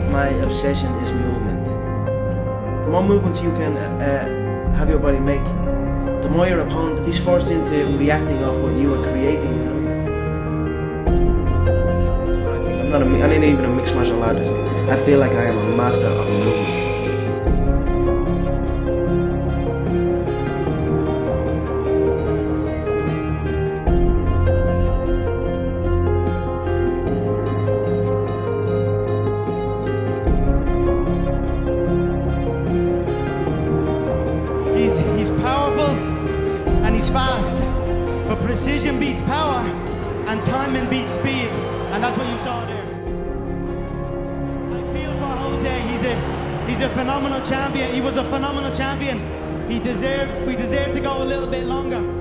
my obsession is movement. The more movements you can have your body make, the more your opponent is forced into reacting off what you are creating. That's what I think. I'm not even a mixed martial artist. I feel like I am a master of movement. He's powerful and he's fast, but precision beats power and timing beats speed, and that's what you saw there. I feel for Jose. He's a phenomenal champion. He was a phenomenal champion. We deserved to go a little bit longer.